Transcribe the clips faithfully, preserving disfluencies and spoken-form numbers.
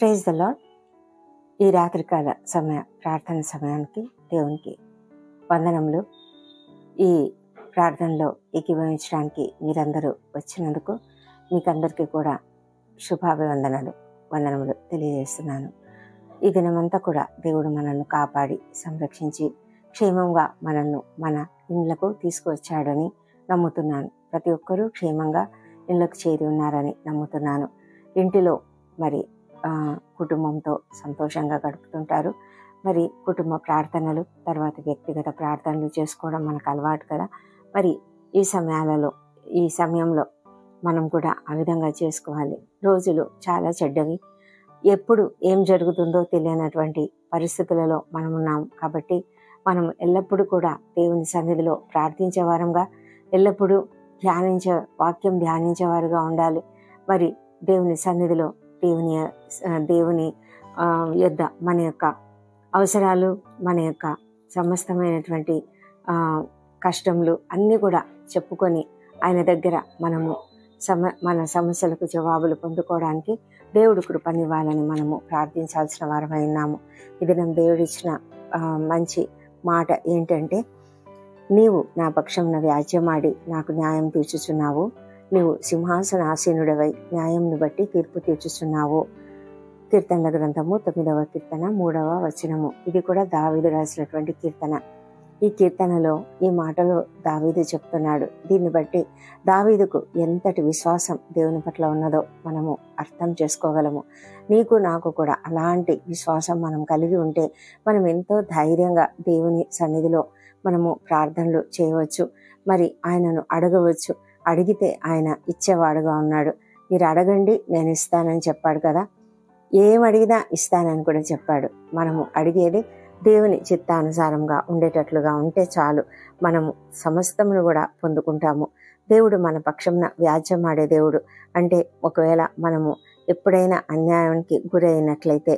Praise the lord. ఈ రాత్రికాల సమయ ప్రార్థన సమయానికి దేవునికి వందనములు. ఈ ప్రార్థనలో ఏకీభవించడానికి మీరందరూ వచ్చినందుకు మీకందరికీ కూడా శుభాభివందనలు వందనములు తెలియజేస్తున్నాను. ఈ దినమంతా కూడా దేవుడు మనల్ని కాపాడి సంరక్షించి క్షేమంగా మనల్ని మన ఇండ్లకు తీసుకువచ్చాడని నమ్ముతున్నాను. ప్రతి ఒక్కరూ క్షేమంగా ఇళ్ళకు చేరి ఉన్నారని నమ్ముతున్నాను. ఇంటిలో మరి కుటుంబంతో సంతోషంగా గడుపుతుంటారు. మరి కుటుంబ ప్రార్థనలు, తర్వాత వ్యక్తిగత ప్రార్థనలు చేసుకోవడం మనకు అలవాటు కదా. మరి ఈ సమయాలలో ఈ సమయంలో మనం కూడా ఆ విధంగా చేసుకోవాలి. రోజులు చాలా చెడ్డవి, ఎప్పుడు ఏం జరుగుతుందో తెలియనటువంటి పరిస్థితులలో మనం ఉన్నాం. కాబట్టి మనం ఎల్లప్పుడూ కూడా దేవుని సన్నిధిలో ప్రార్థించే వారంగా, ఎల్లప్పుడూ ధ్యానించే వాక్యం ధ్యానించేవారుగా ఉండాలి. మరి దేవుని సన్నిధిలో దేవుని దేవుని యొద్ద మన యొక్క అవసరాలు, మన యొక్క సమస్తమైనటువంటి కష్టములు అన్నీ కూడా చెప్పుకొని ఆయన దగ్గర మనము సమ మన సమస్యలకు జవాబులు పొందుకోవడానికి దేవుడు కృపనివ్వాలని మనము ప్రార్థించాల్సిన వారమై ఉన్నాము. ఇది మనం దేవుడిచ్చిన మంచి మాట ఏంటంటే, నీవు నా పక్షమున వ్యాజ్యమాడి నాకు న్యాయం తీర్చుచున్నావు, నీవు సింహాసనాసీనుడవై న్యాయంను బట్టి తీర్పు తీర్చుచున్నావు. కీర్తనల గ్రంథము తొమ్మిదవ కీర్తన మూడవ వచనము. ఇది కూడా దావీదు రాసినటువంటి కీర్తన. ఈ కీర్తనలో ఈ మాటలు దావీదు చెప్తున్నాడు. దీన్ని బట్టి దావీదుకు ఎంతటి విశ్వాసం దేవుని పట్ల ఉన్నదో మనము అర్థం చేసుకోగలము. నీకు నాకు కూడా అలాంటి విశ్వాసం మనం కలిగి ఉంటే మనం ఎంతో ధైర్యంగా దేవుని సన్నిధిలో మనము ప్రార్థనలు చేయవచ్చు. మరి ఆయనను అడగవచ్చు. అడిగితే ఆయన ఇచ్చేవాడుగా ఉన్నాడు. మీరు అడగండి నేను ఇస్తానని చెప్పాడు కదా. ఏం అడిగినా ఇస్తానని కూడా చెప్పాడు. మనము అడిగేది దేవుని చిత్తానుసారంగా ఉండేటట్లుగా ఉంటే చాలు, మనము సమస్తమును కూడా పొందుకుంటాము. దేవుడు మన పక్షంన వ్యాజ్యమాడే దేవుడు. అంటే ఒకవేళ మనము ఎప్పుడైనా అన్యాయానికి గురైనట్లయితే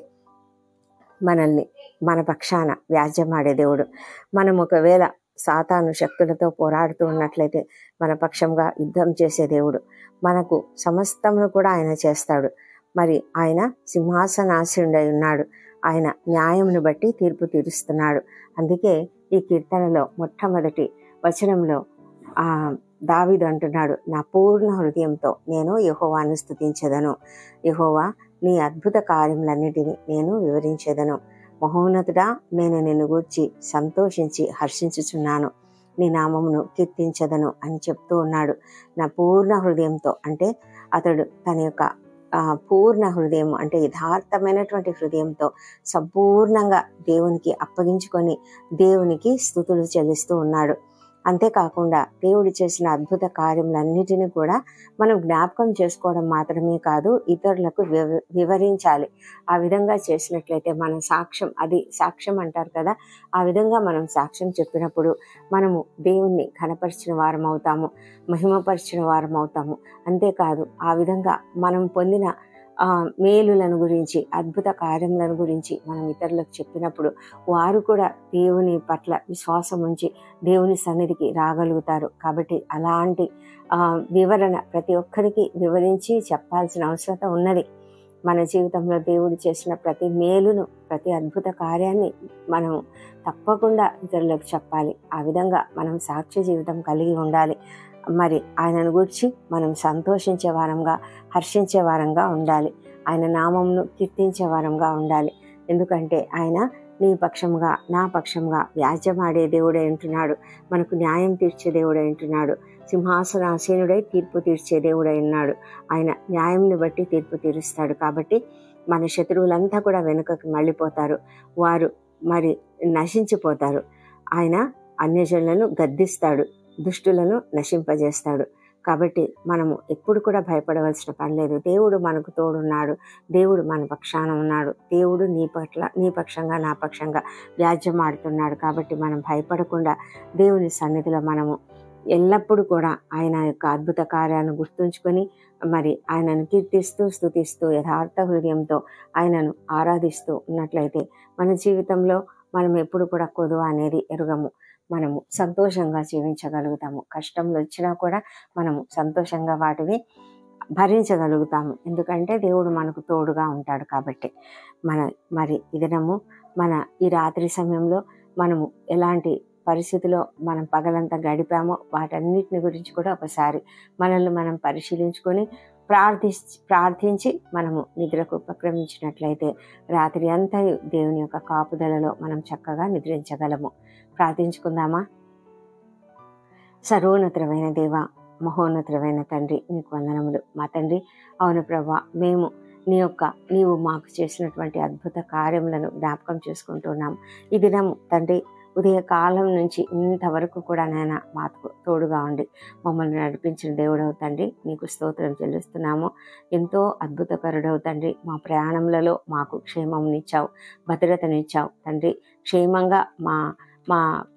మనల్ని మన పక్షాన వ్యాజ్యమాడే దేవుడు. మనం ఒకవేళ సాతాను శక్తులతో పోరాడుతూ ఉన్నట్లయితే మన పక్షంగా యుద్ధం చేసే దేవుడు. మనకు సమస్తమును కూడా ఆయన చేస్తాడు. మరి ఆయన సింహాసనాసీనుడై ఉన్నాడు. ఆయన న్యాయమును బట్టి తీర్పు తీరుస్తున్నాడు. అందుకే ఈ కీర్తనలో మొట్టమొదటి వచనంలో ఆ దావీదు అంటున్నాడు, నా పూర్ణ హృదయంతో నేను యెహోవాను స్తుతించెదను. యెహోవా నీ అద్భుత కార్యములన్నిటినీ నేను వివరించెదను. మహోన్నతుడా, నేను నిన్ను గూర్చి సంతోషించి హర్షించుచున్నాను, నీ నామమును కీర్తించదను అని చెప్తూ ఉన్నాడు. నా పూర్ణ హృదయంతో అంటే అతడు తన యొక్క పూర్ణ హృదయం అంటే యథార్థమైనటువంటి హృదయంతో సంపూర్ణంగా దేవునికి అప్పగించుకొని దేవునికి స్తుతులు చెల్లిస్తూ ఉన్నాడు. అంతేకాకుండా దేవుడు చేసిన అద్భుత కార్యములన్నిటినీ కూడా మనం జ్ఞాపకం చేసుకోవడం మాత్రమే కాదు, ఇతరులకు వివ వివరించాలి. ఆ విధంగా చేసినట్లయితే మన సాక్ష్యం, అది సాక్ష్యం అంటారు కదా, ఆ విధంగా మనం సాక్ష్యం చెప్పినప్పుడు మనము దేవుణ్ణి ఘనపరిచిన వారం అవుతాము, మహిమపరిచిన వారం అవుతాము. అంతేకాదు ఆ విధంగా మనం పొందిన ఆ మేలులను గురించి, అద్భుత కార్యములను గురించి మనం ఇతరులకు చెప్పినప్పుడు వారు కూడా దేవుని పట్ల విశ్వాసం ఉంచి దేవుని సన్నిధికి రాగలుగుతారు. కాబట్టి అలాంటి ఆ వివరణ ప్రతి ఒక్కరికి వివరించి చెప్పాల్సిన అవసరం ఉన్నది. మన జీవితంలో దేవుడు చేసిన ప్రతి మేలును, ప్రతి అద్భుత కార్యాన్ని మనం తప్పకుండా ఇతరులకు చెప్పాలి. ఆ విధంగా మనం సాక్ష్య జీవితం కలిగి ఉండాలి. మరి ఆయనను గురించి మనం సంతోషించే వారంగా, హర్షించే వారంగా ఉండాలి. ఆయన నామమును కీర్తించే వారంగా ఉండాలి. ఎందుకంటే ఆయన నీ పక్షంగా నా పక్షంగా వ్యాజ్యమాడే దేవుడై ఉంటున్నాడు. మనకు న్యాయం తీర్చే దేవుడై ఉంటున్నాడు. సింహాసనాసీనుడై తీర్పు తీర్చే దేవుడై ఉన్నాడు. ఆయన న్యాయంని బట్టి తీర్పు తీరుస్తాడు. కాబట్టి మన శత్రువులంతా కూడా వెనుకకు మళ్ళీపోతారు, వారు మరి నశించిపోతారు. ఆయన అన్యజనులను గద్దిస్తాడు, దుష్టులను నశింపజేస్తాడు. కాబట్టి మనము ఎప్పుడు కూడా భయపడవలసిన పని లేదు. దేవుడు మనకు తోడున్నాడు, దేవుడు మన పక్షాన ఉన్నాడు, దేవుడు నీ పట్ల నీ పక్షంగా నా పక్షంగా వ్యాజ్యమాడుతున్నాడు. కాబట్టి మనం భయపడకుండా దేవుని సన్నిధిలో మనము ఎల్లప్పుడూ కూడా ఆయన యొక్క అద్భుత కార్యాలను గుర్తుంచుకొని మరి ఆయనను కీర్తిస్తూ స్తుతిస్తూ యథార్థ హృదయంతో ఆయనను ఆరాధిస్తూ ఉన్నట్లయితే మన జీవితంలో మనం ఎప్పుడు కూడా కొదువ అనేది ఎరుగము. మనము సంతోషంగా జీవించగలుగుతాము. కష్టంలు వచ్చినా కూడా మనము సంతోషంగా వాటిని భరించగలుగుతాము. ఎందుకంటే దేవుడు మనకు తోడుగా ఉంటాడు కాబట్టి. మన మరి ఈ దినము మన ఈ రాత్రి సమయంలో మనము ఎలాంటి పరిస్థితిలో మనం పగలంతా గడిపామో వాటన్నిటిని గురించి కూడా ఒకసారి మనల్ని మనం పరిశీలించుకొని ప్రార్థి ప్రార్థించి మనము నిద్రకు ఉపక్రమించినట్లయితే రాత్రి అంతా దేవుని యొక్క కాపుదలలో మనం చక్కగా నిద్రించగలము. ప్రార్థించుకుందామా? సర్వోన్నతమైన దేవ, మహోన్నతమైన తండ్రి, నీకు వందనములు. మా తండ్రి, అవును ప్రభా, మేము నీ యొక్క నీవు మాకు చేసినటువంటి అద్భుత కార్యములను జ్ఞాపకం చేసుకుంటున్నాం. ఈ దినము తండ్రి ఉదయకాలం నుంచి ఇంతవరకు కూడా నాయన మాకు తోడుగా ఉండి మమ్మల్ని నడిపించిన దేవుడవు తండ్రి, నీకు స్తోత్రం చెల్లిస్తున్నాము. ఎంతో అద్భుతకరుడవు తండ్రి, మా ప్రయాణములలో మాకు క్షేమమునిచ్చావు, భద్రతనిచ్చావు తండ్రి. క్షేమంగా మా మా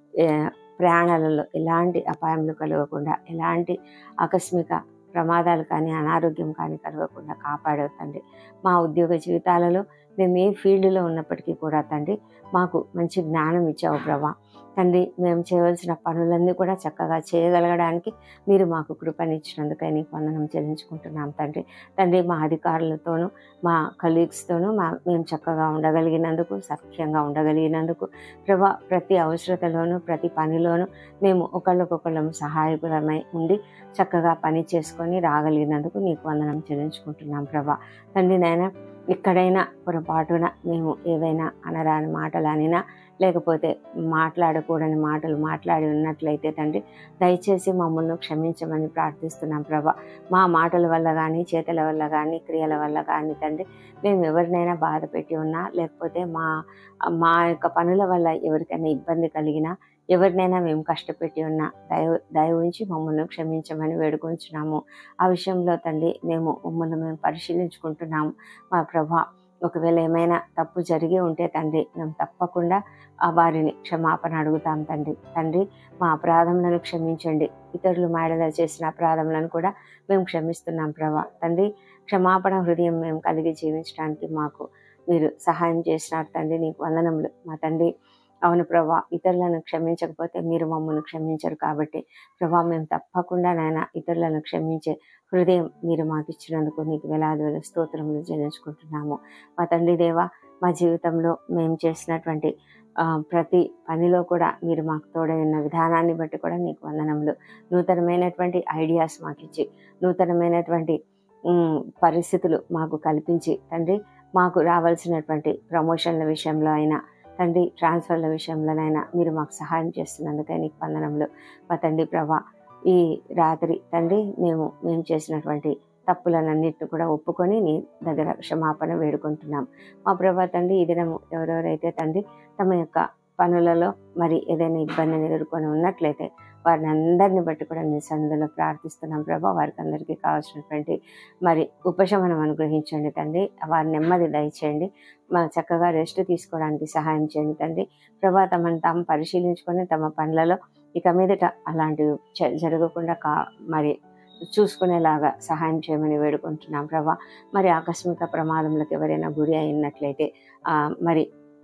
ప్రయాణాలలో ఎలాంటి అపాయములు కలగకుండా, ఎలాంటి ఆకస్మిక ప్రమాదాలు కానీ అనారోగ్యం కానీ కలగకుండా కాపాడవు తండ్రి. మా ఉద్యోగ జీవితాలలో మేము ఏ ఫీల్డ్లో ఉన్నప్పటికీ కూడా తండ్రి మాకు మంచి జ్ఞానం ఇచ్చావు ప్రభా తండ్రి. మేము చేయవలసిన పనులన్నీ కూడా చక్కగా చేయగలగడానికి మీరు మాకు కృపనిచ్చినందుకై నీకు వందనం చెల్లించుకుంటున్నాం తండ్రి. తండ్రి, మా అధికారులతోనూ మా కలీగ్స్తోనూ మా మేము చక్కగా ఉండగలిగినందుకు, సఖ్యంగా ఉండగలిగినందుకు ప్రభా, ప్రతి అవసరతలోనూ ప్రతి పనిలోనూ మేము ఒకళ్ళకొకళ్ళం సహాయకులమై ఉండి చక్కగా పని చేసుకొని రాగలిగినందుకు నీకు వందనం చెల్లించుకుంటున్నాం ప్రభా తండ్రి. నాయన, ఎక్కడైనా పొరపాటున మేము ఏవైనా అనరాని మాటలు అనినా లేకపోతే మాట్లాడకూడని మాటలు మాట్లాడి ఉన్నట్లయితే తండ్రి దయచేసి మమ్మల్ని క్షమించమని ప్రార్థిస్తున్నాం ప్రభా. మా మాటల వల్ల కానీ, చేతల వల్ల కానీ, క్రియల వల్ల కానీ తండ్రి మేము ఎవరినైనా బాధ పెట్టి ఉన్నా, లేకపోతే మా మా యొక్క పనుల వల్ల ఎవరికైనా ఇబ్బంది కలిగినా, ఎవరినైనా మేము కష్టపెట్టి ఉన్నా దయ దయ ఉంచి మమ్మల్ని క్షమించమని వేడుకొంచున్నాము. ఆ విషయంలో తండ్రి మేము మమ్మల్ని మేము పరిశీలించుకుంటున్నాము మా ప్రభా. ఒకవేళ ఏమైనా తప్పు జరిగి ఉంటే తండ్రి మేము తప్పకుండా ఆ వారిని క్షమాపణ అడుగుతాం తండ్రి. తండ్రి, మా అపరాధములను క్షమించండి. ఇతరులు మాడలా చేసిన అపరాధములను కూడా మేము క్షమిస్తున్నాం ప్రభా తండ్రి. క్షమాపణ హృదయం మేము కలిగి జీవించడానికి మాకు మీరు సహాయం చేసినారు తండ్రి, నీకు వందనములు మా తండ్రి. అవును ప్రభా, ఇతరులను క్షమించకపోతే మీరు మమ్మల్ని క్షమించరు కాబట్టి ప్రభా మేము తప్పకుండా నాయన ఇతరులను క్షమించే హృదయం మీరు మాకు ఇచ్చినందుకు నీకు వేలాది వేల స్తోత్రములు చెల్లించుకుంటున్నాము మా తండ్రి దేవ. మా జీవితంలో మేము చేసినటువంటి ప్రతి పనిలో కూడా మీరు మాకు తోడై ఉన్న విధానాన్ని బట్టి కూడా నీకు వందనములు. నూతనమైనటువంటి ఐడియాస్ మాకు ఇచ్చి, నూతనమైనటువంటి పరిస్థితులు మాకు కల్పించి తండ్రి మాకు రావాల్సినటువంటి ప్రమోషన్ల విషయంలో అయినా తండ్రి, ట్రాన్స్ఫర్ల విషయంలోనైనా మీరు మాకు సహాయం చేస్తున్నందుకే నీకు వందనములు మా తండ్రి ప్రభా. ఈ రాత్రి తండ్రి మేము మేము చేసినటువంటి తప్పులన్నింటిని కూడా ఒప్పుకొని నీ దగ్గర క్షమాపణ వేడుకుంటున్నాం మా ప్రభా తండ్రి. ఈ దినము ఎవరెవరైతే తండ్రి తమ యొక్క పనులలో మరి ఏదైనా ఇబ్బందిని ఎదుర్కొని ఉన్నట్లయితే వారిని అందరిని బట్టి కూడా నీ సన్నిధిలో ప్రార్థిస్తున్నాం ప్రభా. వారికి అందరికీ కావాల్సినటువంటి మరి ఉపశమనం అనుగ్రహించండి తండ్రి. వారి నెమ్మది దయచేయండి. మా చక్కగా రెస్ట్ తీసుకోవడానికి సహాయం చేయండి తండ్రి ప్రభా. తమను తాము పరిశీలించుకొని తమ పనులలో ఇక మీదట అలాంటివి జరగకుండా కా మరి చూసుకునేలాగా సహాయం చేయమని వేడుకుంటున్నాం ప్రభా. మరి ఆకస్మిక ప్రమాదంలోకి ఎవరైనా గురి అయినట్లయితే మరి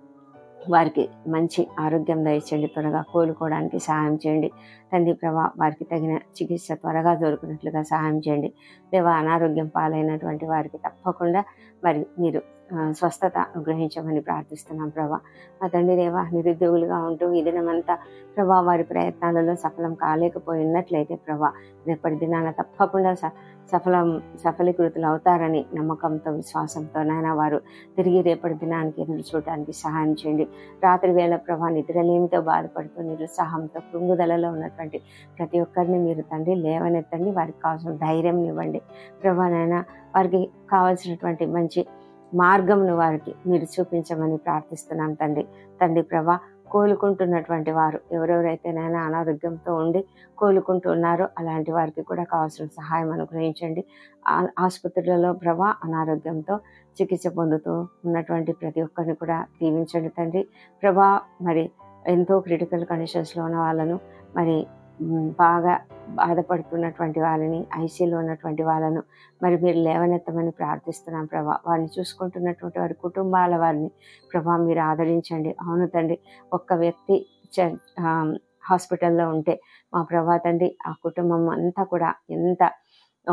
వారికి మంచి ఆరోగ్యం దయచేయండి. త్వరగా కోలుకోవడానికి సహాయం చేయండి తండ్రి ప్రభా. వారికి తగిన చికిత్స త్వరగా దొరికినట్లుగా సహాయం చేయండి దేవా. అనారోగ్యం పాలైనటువంటి వారికి తప్పకుండా మరి మీరు స్వస్థత అనుగ్రహించమని ప్రార్థిస్తున్నాం ప్రభా మా తండ్రి దేవా. నిరుద్యోగులుగా ఉంటూ ఈ దినమంతా ప్రభా వారి ప్రయత్నాలలో సఫలం కాలేకపోయినట్లయితే ప్రభా రేపటి దినాన తప్పకుండా సఫలం సఫలీకృతులు అవుతారని నమ్మకంతో, విశ్వాసంతో నాయన వారు తిరిగి రేపటి దినానికి ఎదురు చూడటానికి సహాయం చేయండి. రాత్రి వేళ ప్రభా నిద్రలేమితో బాధపడుతూ నిరుత్సాహంతో కృంగుదలలో ఉన్నటువంటి ప్రతి ఒక్కరిని మీరు తండ్రి లేవనెత్తండి. వారికి కావాల్సిన ధైర్యం ఇవ్వండి ప్రభా నాయన. వారికి కావాల్సినటువంటి మంచి మార్గంను వారికి మీరు చూపించమని ప్రార్థిస్తున్నాం తండ్రి. తండ్రి ప్రభా, కోలుకుంటున్నటువంటి వారు ఎవరెవరైతే నైనా అనారోగ్యంతో ఉండి కోలుకుంటూ ఉన్నారో అలాంటి వారికి కూడా కావాల్సిన సహాయం అనుగ్రహించండి. ఆసుపత్రులలో ప్రభా అనారోగ్యంతో చికిత్స పొందుతూ ఉన్నటువంటి ప్రతి ఒక్కరిని కూడా దీవించండి తండ్రి ప్రభా. మరి ఎంతో క్రిటికల్ కండిషన్స్లో ఉన్న వాళ్ళను, మరి బాగా బాధపడుతున్నటువంటి వాళ్ళని, ఐసీలో ఉన్నటువంటి వాళ్ళను మరి మీరు లేవనెత్తమని ప్రార్థిస్తున్నాం ప్రభా. వారిని చూసుకుంటున్నటువంటి వారి కుటుంబాల వారిని ప్రభా మీరు ఆదరించండి. అవును తండ్రి, ఒక్క వ్యక్తి చ హాస్పిటల్లో ఉంటే మా ప్రభా తండ్రి ఆ కుటుంబం అంతా కూడా ఎంత ఒక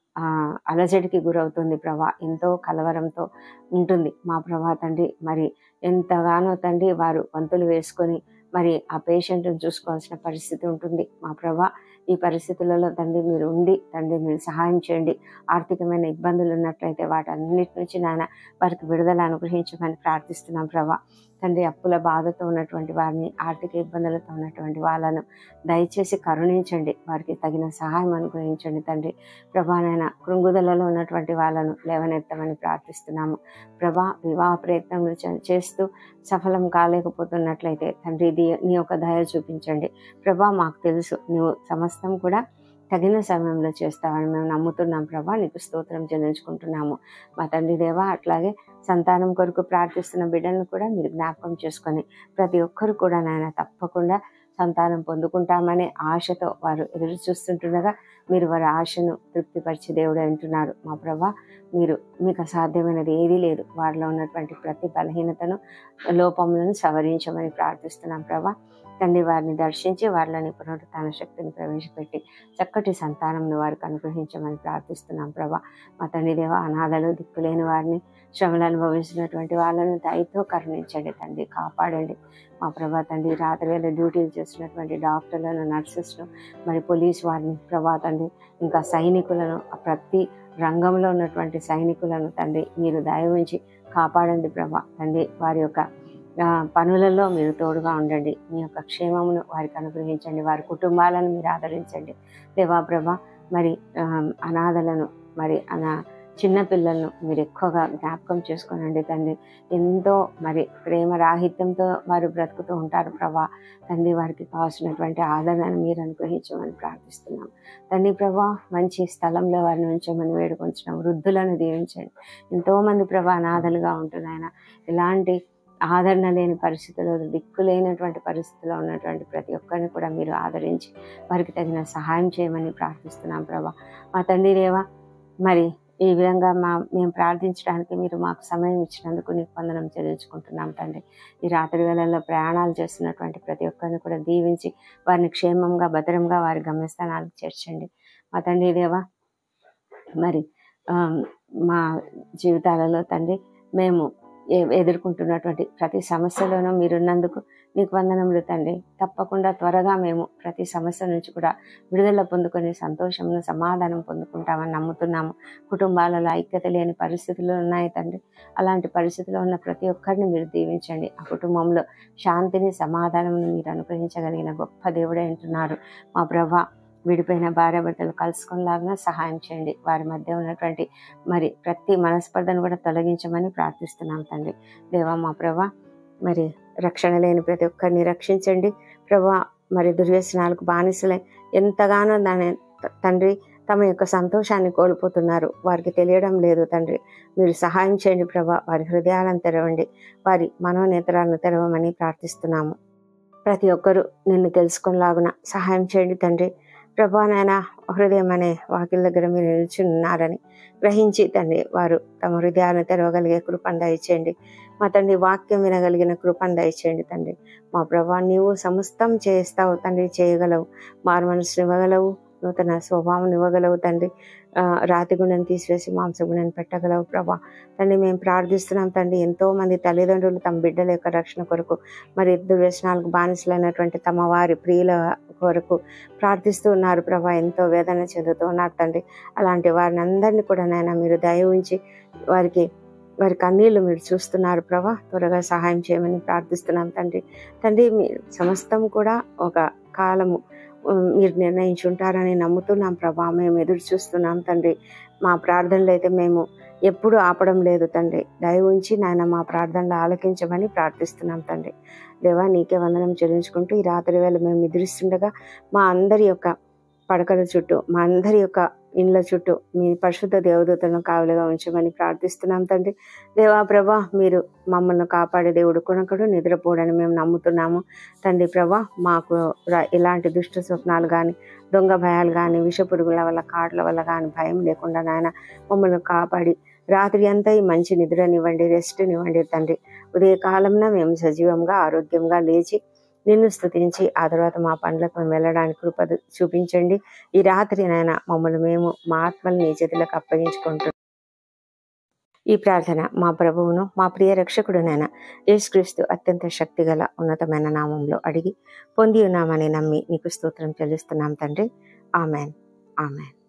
ఆ అలజడికి గురవుతుంది ప్రభా, ఎంతో కలవరంతో ఉంటుంది మా ప్రభా తండ్రి. మరి ఎంతగానో తండ్రి వారు వంతులు వేసుకొని మరి ఆ పేషెంట్ని చూసుకోవాల్సిన పరిస్థితి ఉంటుంది మా ప్రభా. ఈ పరిస్థితులలో తండ్రి మీరు ఉండి తండ్రి మీరు సహాయం చేయండి. ఆర్థికమైన ఇబ్బందులు ఉన్నట్లయితే వాటన్నిటి నుంచి నాయన వారికి విడుదల అనుగ్రహించమని ప్రార్థిస్తున్నాం ప్రభా తండ్రి. అప్పుల బాధతో ఉన్నటువంటి వారిని, ఆర్థిక ఇబ్బందులతో ఉన్నటువంటి వాళ్ళను దయచేసి కరుణించండి, వారికి తగిన సహాయం అనుగ్రహించండి తండ్రి. ప్రభా నాయన కృంగుదలలో ఉన్నటువంటి వాళ్ళను లేవనెత్తమని ప్రార్థిస్తున్నాము ప్రభా. వివాహ ప్రయత్నములు చేస్తూ సఫలం కాలేకపోతున్నట్లయితే తండ్రి ఇది నీ యొక్క దయ చూపించండి ప్రభా. మాకు తెలుసు నువ్వు సమస్తం కూడా తగిన సమయంలో చేస్తావని మేము నమ్ముతున్నాం ప్రభా. నీకు స్తోత్రం చెల్లించుకుంటున్నాము మా తండ్రి దేవా. అట్లాగే సంతానం కొరకు ప్రార్థిస్తున్న బిడ్డలను కూడా మీరు జ్ఞాపకం చేసుకొని ప్రతి ఒక్కరు కూడా నాయన తప్పకుండా సంతానం పొందుకుంటామనే ఆశతో వారు ఎదురు చూస్తుండగా మీరు వారి ఆశను తృప్తిపరిచే దేవుడు అంటున్నారు మా ప్రభా. మీరు మీకు అసాధ్యమైనది ఏదీ లేదు. వారిలో ఉన్నటువంటి ప్రతి బలహీనతను, లోపములను సవరించమని ప్రార్థిస్తున్నాం ప్రభా తండ్రి. వారిని దర్శించి వారిలోని పునరుత్థాన శక్తిని ప్రవేశపెట్టి చక్కటి సంతానంను వారికి అనుగ్రహించమని ప్రార్థిస్తున్నాం ప్రభా. మా తండ్రి దేవ, అనాథలు, దిక్కులేని వారిని, శ్రమలు అనుభవిస్తున్నటువంటి వాళ్ళను దయతో కరుణించండి తండ్రి, కాపాడండి మా ప్రభా తండ్రి. రాత్రి వేళ డ్యూటీలు చేస్తున్నటువంటి డాక్టర్లను, నర్సెస్ను, మరి పోలీస్ వారిని ప్రభా తండ్రి, ఇంకా సైనికులను, ప్రతి రంగంలో ఉన్నటువంటి సైనికులను తండ్రి మీరు దయ ఉంచి కాపాడండి ప్రభా తండ్రి. వారి యొక్క పనులలో మీరు తోడుగా ఉండండి. మీ యొక్క క్షేమమును వారికి అనుగ్రహించండి. వారి కుటుంబాలను మీరు ఆదరించండి దేవా ప్రభా. మరి అనాథలను, మరి అనా చిన్నపిల్లలను మీరు ఎక్కువగా జ్ఞాపకం చేసుకోనండి తండ్రి. ఎంతో మరి ప్రేమ రాహిత్యంతో వారు బ్రతుకుతూ ఉంటారు ప్రభా తండ్రి. వారికి కావాల్సినటువంటి ఆదరణను మీరు అనుగ్రహించమని ప్రార్థిస్తున్నాం తండ్రి ప్రభా. మంచి స్థలంలో వారిని ఉంచమని వేడుకొంచున్నాం. వృద్ధులను దీవించండి. ఎంతోమంది ప్రభా అనాథలుగా ఉంటున్నాయన, ఎలాంటి ఆదరణ లేని పరిస్థితుల్లో, దిక్కు లేనటువంటి పరిస్థితుల్లో ఉన్నటువంటి ప్రతి ఒక్కరిని కూడా మీరు ఆదరించి వారికి తగిన సహాయం చేయమని ప్రార్థిస్తున్నాం ప్రభా మా తండ్రి దేవా. మరి ఈ విధంగా మా మేము ప్రార్థించడానికి మీరు మాకు సమయం ఇచ్చినందుకు నీకు వందనం చెల్లించుకుంటున్నాం తండ్రి. ఈ రాత్రి వేళల్లో ప్రయాణాలు చేస్తున్నటువంటి ప్రతి ఒక్కరిని కూడా దీవించి వారిని క్షేమంగా, భద్రంగా వారి గమ్యస్థానాలకు చేర్చండి మా తండ్రి దేవా. మరి మా జీవితాలలో తండ్రి మేము ఎదుర్కొంటున్నటువంటి ప్రతి సమస్యలోనూ మీరున్నందుకు నీకు వందనములు తండ్రి. తప్పకుండా త్వరగా మేము ప్రతి సమస్య నుంచి కూడా విడుదల పొందుకొని సంతోషమును, సమాధానం పొందుకుంటామని నమ్ముతున్నాము. కుటుంబాలలో ఐక్యత లేని పరిస్థితులు ఉన్నాయి తండ్రి. అలాంటి పరిస్థితిలో ఉన్న ప్రతి ఒక్కరిని మీరు దీవించండి. ఆ కుటుంబంలో శాంతిని, సమాధానమును మీరు అనుగ్రహించగలిగిన గొప్ప దేవుడే అంటున్నారు మా ప్రభా. విడిపోయిన భార్య భర్తలు కలుసుకునేలాగా సహాయం చేయండి. వారి మధ్య ఉన్నటువంటి మరి ప్రతి మనస్పర్ధను కూడా తొలగించమని ప్రార్థిస్తున్నాం తండ్రి దేవా మా ప్రభా. మరి రక్షణ లేని ప్రతి ఒక్కరిని రక్షించండి ప్రభా. మరి దుర్వ్యసనాలకు బానిసలై ఎంతగానో దాని తండ్రి తమ యొక్క సంతోషాన్ని కోల్పోతున్నారు, వారికి తెలియడం లేదు తండ్రి. మీరు సహాయం చేయండి ప్రభా. వారి హృదయాలను తెరవండి, వారి మనోనేత్రాలను తెరవమని ప్రార్థిస్తున్నాము. ప్రతి ఒక్కరూ నిన్ను తెలుసుకునేలాగున సహాయం చేయండి తండ్రి ప్రభా. నాయన హృదయం అనే వాకిల దగ్గర మీరు నిలిచి ఉన్నారని గ్రహించి తండ్రి వారు తమ హృదయాలను తెరవగలిగే కృపను దయచేయండి మా తండ్రి. వాక్యం వినగలిగిన కృపను దయచేయండి తండ్రి మా ప్రభా. నీవు సమస్తం చేస్తావు తండ్రి, చేయగలవు. మారు మనసును ఇవ్వగలవు, నూతన స్వభావం ఇవ్వగలవు తండ్రి. రాతి గుండెను తీసివేసి మాంసగుండెను పెట్టగలవు ప్రభా తండ్రి. మేము ప్రార్థిస్తున్నాం తండ్రి. ఎంతో మంది తల్లిదండ్రులు తమ బిడ్డల యొక్క రక్షణ కొరకు, మరి దుర్వ్యసనాలకు బానిసలైనటువంటి తమ వారి ప్రియుల కొరకు ప్రార్థిస్తూ ఉన్నారు ప్రభా. ఎంతో వేదన చెందుతూ ఉన్నారు తండ్రి. అలాంటి వారిని అందరినీ కూడా నాయన మీరు దయ ఉంచి వారికి వారి కన్నీళ్లు మీరు చూస్తున్నారు ప్రభా. త్వరగా సహాయం చేయమని ప్రార్థిస్తున్నాం తండ్రి. తండ్రి మీరు సమస్తం కూడా ఒక కాలము మీరు నిర్ణయించుంటారని నమ్ముతున్నాం ప్రభా. మేము ఎదురు చూస్తున్నాం తండ్రి. మా ప్రార్థనలు అయితే మేము ఎప్పుడు ఆపడం లేదు తండ్రి. దయ ఉంచి నాయన మా ప్రార్థనలు ఆలకించమని ప్రార్థిస్తున్నాం తండ్రి దేవా. నీకే వందనం చెల్లించుకుంటూ ఈ రాత్రి వేళ మేము నిద్రిస్తుండగా మా అందరి యొక్క పడకల చుట్టూ, మా అందరి యొక్క ఇండ్ల చుట్టూ మీ పరిశుద్ధ దేవదూతలను కావలిగా ఉంచమని ప్రార్థిస్తున్నాం తండ్రి దేవా ప్రభా. మీరు మమ్మల్ని కాపాడే దేవుడు కొనకడు నిద్రపోడని మేము నమ్ముతున్నాము తండ్రి ప్రభా. మాకు ఎలాంటి దుష్ట స్వప్నాలు కానీ, దొంగ భయాలు కానీ, విషపురుగుల వల్ల, కాట్ల వల్ల కానీ భయం లేకుండా నాయన మమ్మల్ని కాపాడి రాత్రి అంతా ఈ మంచి నిద్రనివ్వండి, రెస్ట్నివ్వండి తండ్రి. ఉదయకాలంలో మేము సజీవంగా, ఆరోగ్యంగా లేచి నిన్ను స్తుతించి ఆ తర్వాత మా పనులకు మేము వెళ్ళడానికి కృప చూపించండి. ఈ రాత్రి నాయన మమ్మల్ని మేము మా ఆత్మల్ని నీ చేతులకు అప్పగించుకుంటున్నాం. ఈ ప్రార్థన మా ప్రభువును మా ప్రియ రక్షకుడునైన యేసుక్రీస్తు అత్యంత శక్తిగల ఉన్నతమైన నామంలో అడిగి పొంది ఉన్నామని నమ్మి నీకు స్తోత్రం చెల్లిస్తున్నాం తండ్రి. Amen amen.